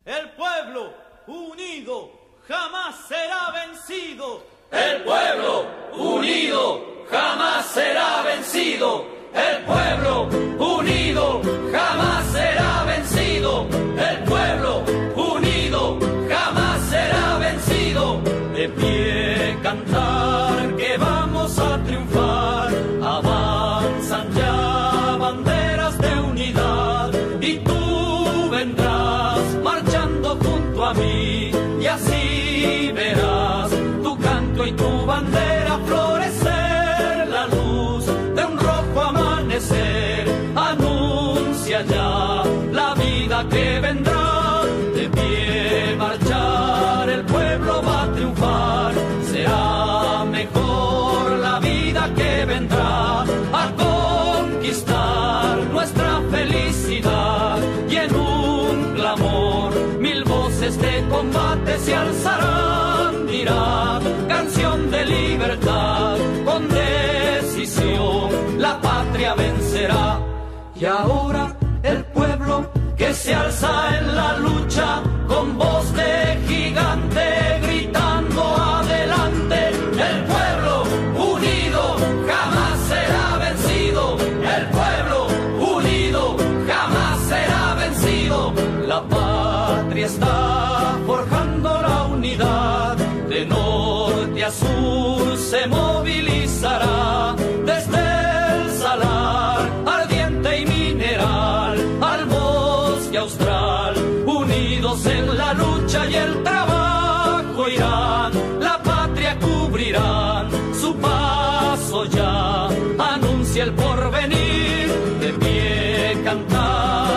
El pueblo unido jamás será vencido. El pueblo unido jamás será vencido. El pueblo unido jamás será vencido. El pueblo unido jamás será vencido. De pie cantar que vamos a triunfar. Avanzan ya banderas de unidad y tú vendrás marchando junto a mí y así verás tu canto y tu bandera florecer. La luz de un rojo amanecer anuncia ya la vida que vendrá. De pie marchar el pueblo va a triunfar. Será mejor la vida que vendrá a conquistar nuestra felicidad. Y en un clamor mil voces de combate se alzarán. Dirá canción de libertad, con decisión la patria vencerá. Y ahora el pueblo que se alza en la lucha con voz de gigante gritando adelante. El pueblo unido jamás será vencido. El pueblo unido jamás será vencido. La patria está forjando la unidad. De norte a sur se movilizará. Desde el salar ardiente y mineral al bosque austral, unidos en la lucha y el trabajo irán. La patria cubrirán, su paso ya anuncia el porvenir. De pie cantar